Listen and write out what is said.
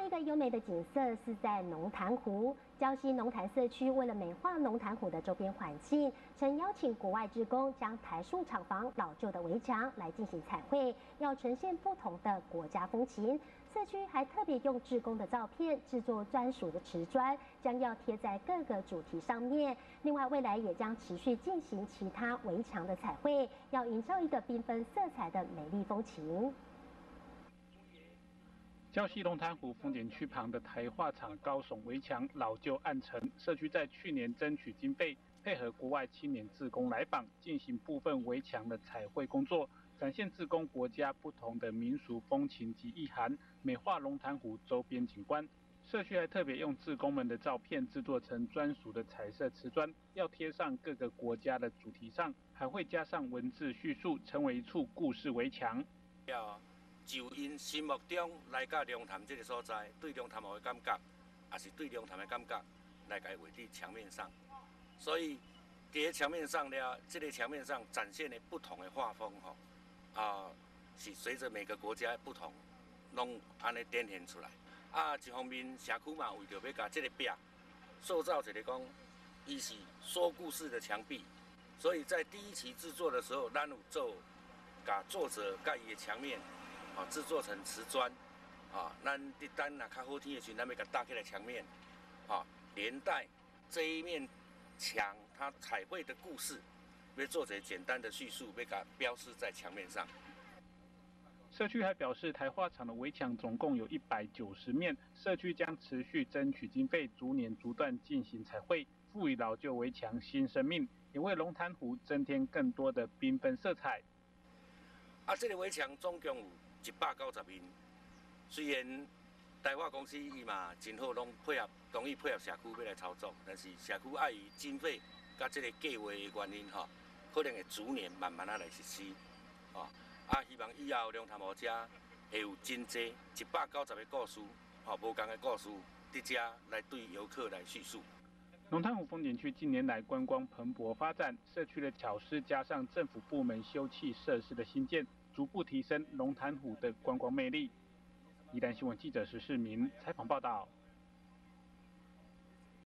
一个优美的景色是在龙潭湖。礁溪龙潭社区为了美化龙潭湖的周边环境，曾邀请国外志工将台塑厂房老旧的围墙来进行彩绘，要呈现不同的国家风情。社区还特别用志工的照片制作专属的瓷砖，将要贴在各个主题上面。另外，未来也将持续进行其他围墙的彩绘，要营造一个缤纷色彩的美丽风情。 礁溪龙潭湖风景区旁的台化厂高耸围墙老旧暗沉，社区在去年争取经费，配合国外青年志工来访，进行部分围墙的彩绘工作，展现志工国家不同的民俗风情及意涵，美化龙潭湖周边景观。社区还特别用志工们的照片制作成专属的彩色瓷砖，要贴上各个国家的主题上，还会加上文字叙述，成为一处故事围墙。 就因心目中来到龙潭这个所在，对龙潭湖的感觉，也是对龙潭的感觉，来给画在墙面上。所以，在墙面上了，这个墙面上展现的不同的画风是随着每个国家不同，拢安尼展现出来。一方面社区嘛，为着要把这个壁塑造一个讲，伊是说故事的墙壁，所以在第一期制作的时候，咱有把作者甲伊的墙面。制作成瓷砖，咱若较好天的时候，咱要甲搭起来墙面，连带这一面墙它彩绘的故事，要做些简单的叙述，要甲标示在墙面上。 社区还表示，台化厂的围墙总共有190面，社区将持续争取经费，逐年逐段进行彩绘，赋予老旧围墙新生命，也为龙潭湖增添更多的缤纷色彩。 这个围墙总共有190面，虽然台化公司伊嘛真好，拢同意配合社区要来操作，但是社区碍于经费甲这个计划的原因可能会逐年慢慢来实施，希望以后龙潭湖遮会有真济190个故事，无同的故事伫遮来对游客来叙述。 龙潭湖风景区近年来观光蓬勃发展，社区的巧思加上政府部门休憩设施的新建，逐步提升龙潭湖的观光魅力。宜兰新闻记者石世明采访报道。